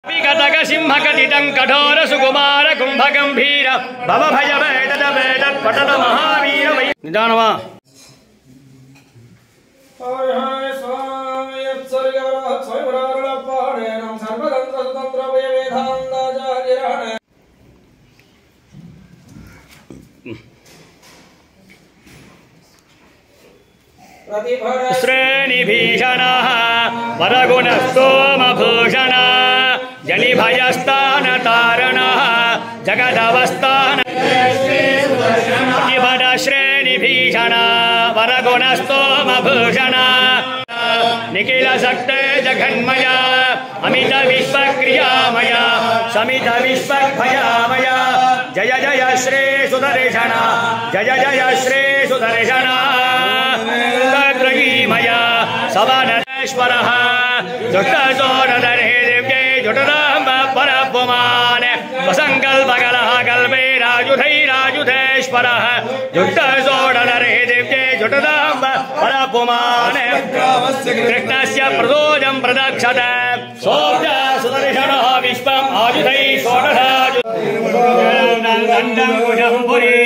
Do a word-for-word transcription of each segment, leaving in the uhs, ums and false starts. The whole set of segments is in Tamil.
विकटक सिंहकटितं कठोर सुकुमार कुंभगंभीर भव भय वेदत वेदत पटत महावीर वै निदानवा हर हर स्वामी यत्सर्गवरः स्वयंवरारळपाणेनं सर्वतंत्र स्वतंत्र वै वेदान्ताचार्येण श्रेणिभीषणः वरगुणस्तोमभूषणः जनिभयस्तानतारणः जगदवस्थान श्रेणिभीषणः वरगुणस्तोमभूषणः निखिलशक्ते जगन्मय अमित विश्वक्रियामय समित विश्वभयामय जय जय श्री सुदर्शन जय जय श्री सुदर्शन मया सवनेश्वरः जुष्टसोरधरे दिव्ये जुटराम परपुमान् वसङ्कल्पकलः कल्पे राजुधैराजुधेश्वरः जुष्टसोरधरे दिव्ये जुटराम परपुमान् कृष्णस्य प्रदोजं प्रदक्षत सोऽब्ज सुदर्शनः विश्वम् आयुधैः षोडशाजु दण्डं कुशं पुरी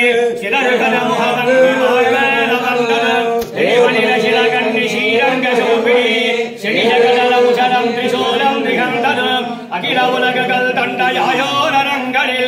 अखिल उलगल तंडयायोरंगलिल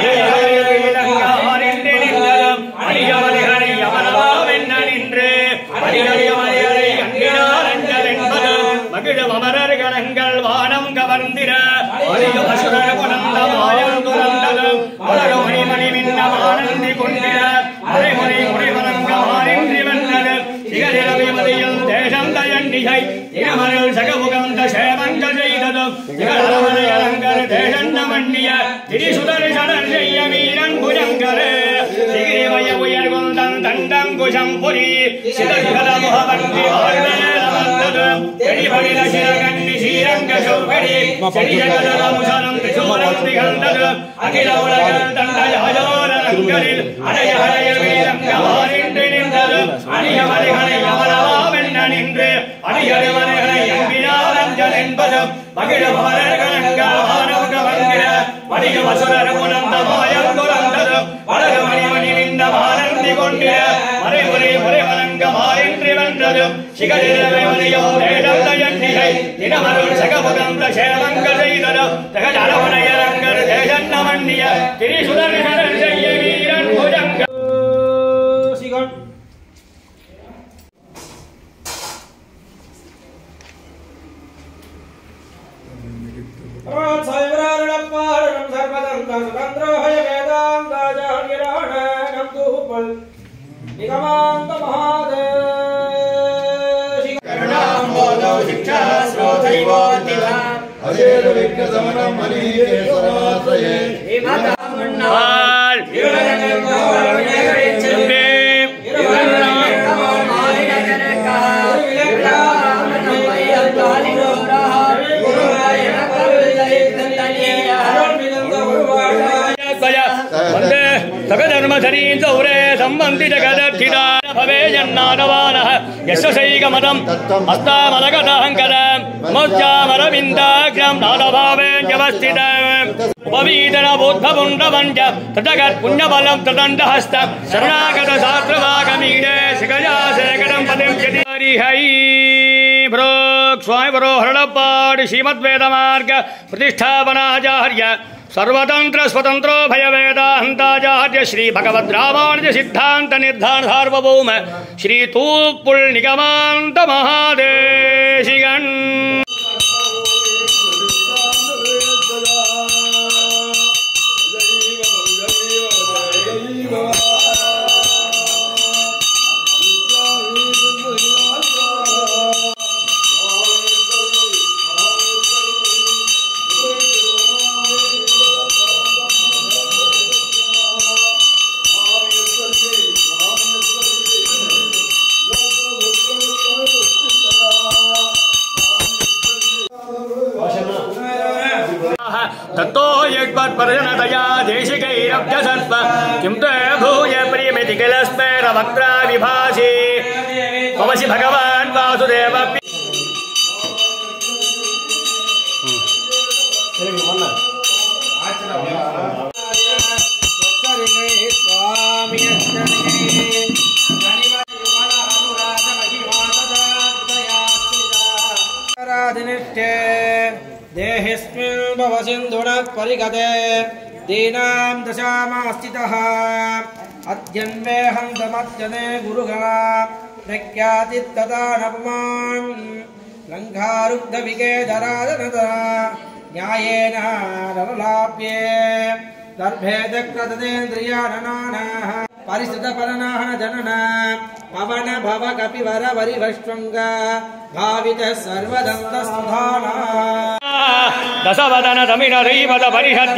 அடியவனிகரையவனவாவென்னனின்று அடியடியமலையரை அங்கினாரஞ்சலென்பது மகிழ் அமரர்களங்கள் வானம் கவர்ந்திர அடிய அசுரர் குணந்த மாயம் துறந்தது உலக மணிமணி மின்னமானந்தி கொண்டிர மறைமுறை முறைவரங்க மாறின்றி வென்றது சிகரிரவிமதியில் தேசம் தயண்டிகை தினமரில் சகமுகந்த சேமங்கள் செய்தது திகழமனை அலங்கர் தேசன்ன மன்னிய திரிசுதர்சனர் செய்ய வீரன் புஜங்கரே திகிரிமய உயர் குந்தன் தண்டம் குஷம் புரி சிதகல முகவந்தி வாழ்வேலமந்தது தெளிவடில சிறகண்ணி ஸ்ரீரங்க சௌகரி செடியகல முசனம் திசூரம் திகழ்ந்தது அகில உலகல் தண்டயாயோரங்களில் அடைய அடைய வீரங்க மாறின்றி நின்றது அணியமலைகளை அவனவாவென்ன நின்று அணியடிமலைகளை அன்பினாரஞ்சல் என்பது மகிழ் மலர்களங்கள் வானம் கவர்ந்திர வடிக வசுரர் குணந்த மாயம் துறந்தது வடக மணிமணி நின்ற மானந்தி கொண்டிர மறைமுறை முறைவரங்க மாறின்றி வென்றது சிகரிரவைமதியும் தேடம் தயண்டிகை தினமருள் சகமுகந்த சேமங்கள் செய்தது தகடரவனையரங்கர் தேசன்ன மன்னிய திரிசுதர்சனர் செய்ய வீரன் புஜங்க சிகன் सायवरारळप्पारणं सर्वतंत्र स्वतंत्रोऽय वेदान्ताचार्येण तूपल निगमान्त महादेशिक करुणाम्बोधो शिक्षास्रोतैवोऽतिवा अजेन विघ्नशमनं मनीयेश्वराश्रये हिमतामुन्नाल् युवरङ्गोरण्यगरिच्छन्दे धर्मधरीन्द्रौरे सम्बन्धि जगदर्थिता भवे जन्नादवानः यस्य सैकमदम् हस्तामलगदहङ्करम् मोच्चामरविन्दाग्रम् नादभावेऽवस्थितम् उपवीदन बोद्धपुण्डवञ्च तजगत् पुण्यबलं तदण्डहस्तम् शरणागत शास्त्रवागमीडे शिखया शेखरम् पदिं हरिहै भ्रोक् स्वामिवरो हरळप्पाडि श्रीमद्वेदमार्ग प्रतिष्ठापनाचार्य सर्वतंत्र स्वतंत्रो भय वेदान्ताचार्य श्री भगवद रामानुज सिद्धांत निर्धान सार्वभौम श्री तूपुल निगमान्त महादेशिकन् तत्तो यज्ञपरजनतया देशिकैरब्जसत्व किं ते भूय प्रियमिति किलस्मेरवक्त्रा विभासि त्वमसि भगवान् वासुदेव आदिनिष्ठे देहिस्मिन् भवसिन्धुनः परिगते दीनां दशामास्थितः अद्यन्वे हन्तमत्यने गुरुगणा प्रख्यातिस्तथा नपुमान् लङ्घारुग्धविकेधराजनता न्यायेन नरलाप्ये दर्भेदक्रततेन्द्रियाननाः परिसुतपदनाः जनन पवन भव कपिवर वरिवश्वङ्ग भावितः सर्वदन्तस्तुधाना दशवदन तमिनरीवद परिषद्य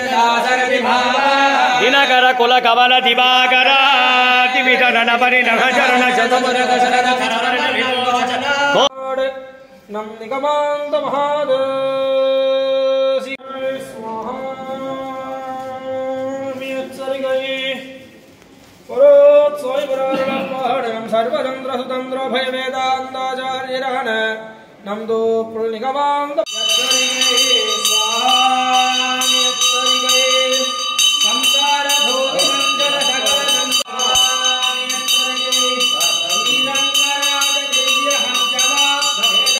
दिनकर कुल कवल दिवाकर दिवितरन परिणह चरण शतमुरग शरण नम निगमान्त महादेव सर्वतंत्र स्वतंत्र भय वेदांताचार्यरान नम दो निगमान्त